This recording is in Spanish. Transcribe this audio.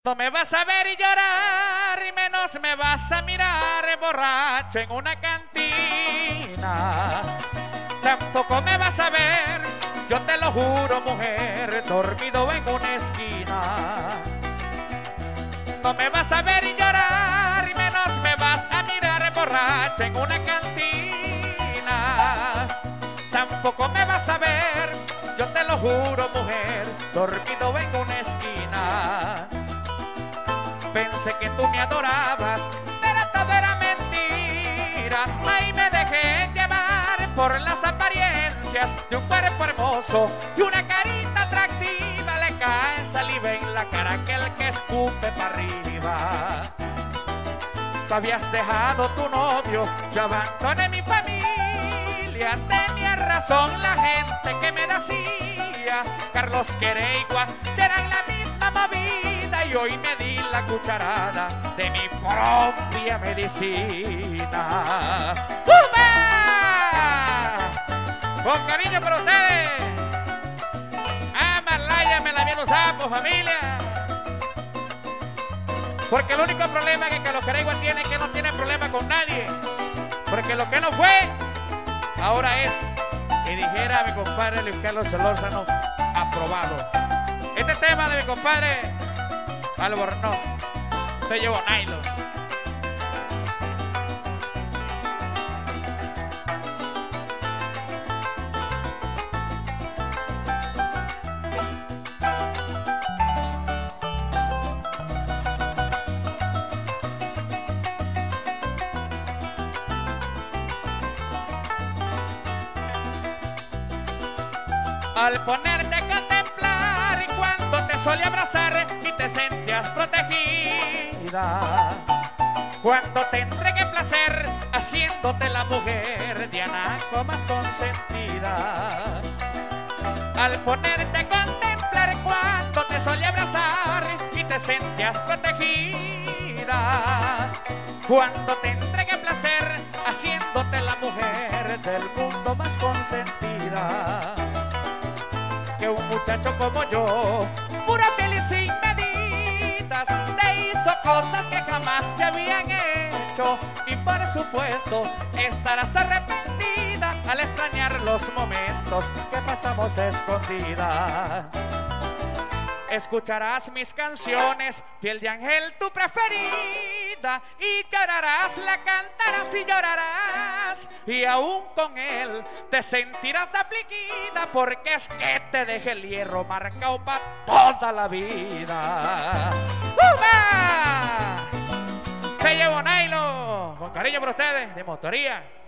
No me vas a ver y llorar, y menos me vas a mirar borracho en una cantina. Tampoco me vas a ver, yo te lo juro, mujer, dormido en una esquina. No me vas a ver y llorar, y menos me vas a mirar borracho en una cantina. Tampoco me vas a ver, yo te lo juro, mujer, dormido en una esquina. Pensé que tú me adorabas, pero todo era mentira. Ahí me dejé llevar por las apariencias de un cuerpo hermoso y una carita atractiva. Le cae saliva en la cara aquel que escupe para arriba. Tú habías dejado tu novio, yo abandoné mi familia. Tenía razón la gente que me decía Carlos Queregua, que eran la misma movida, y hoy me di la cucharada de mi propia medicina. ¡Uba! Con cariño para ustedes. Malaya me la viene sapo, familia. Porque el único problema que Carlos Queregua tiene es que no tiene problema con nadie. Porque lo que no fue, ahora es. Y dijera mi compadre Luis Carlos Solórzano, aprobado. Este tema de mi compadre Albornoz se llevó nylon. Al ponerte a contemplar cuando te solía abrazar y te sentías protegida, cuando te entregué placer haciéndote la mujer de anaco más consentida. Al ponerte a contemplar cuando te solía abrazar y te sentías protegida, cuando te entregué placer haciéndote la mujer del mundo más consentida. Que un muchacho como yo, pura piel y sin medidas, te hizo cosas que jamás te habían hecho. Y por supuesto estarás arrepentida al extrañar los momentos que pasamos escondidas. Escucharás mis canciones, piel de ángel tu preferida, y llorarás, la cantarás y llorarás, y aún con él te sentirás afligida, porque es que te dejé el hierro marcado para toda la vida. ¡Uba! Te llevo nylon, con cariño para ustedes, de Motoría.